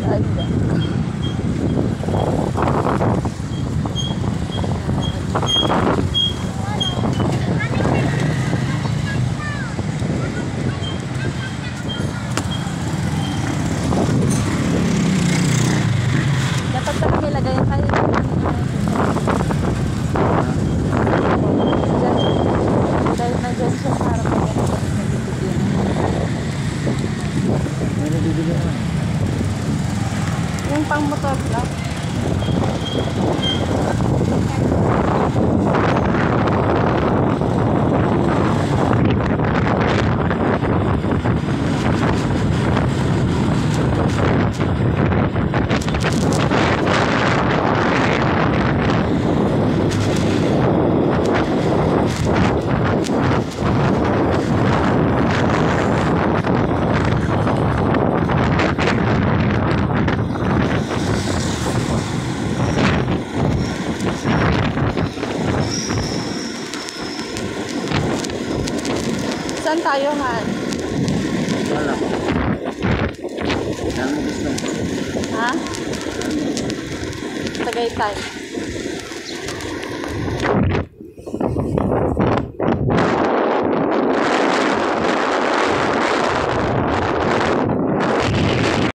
Dapat talaga nilagay yung kayo. Dahil nandiyan siya sa harap ko. May nabibili na. Yung pang motor lang. Saan tayo, Han? Wala ko. Saan mo gusto? Ha? Tagaytay.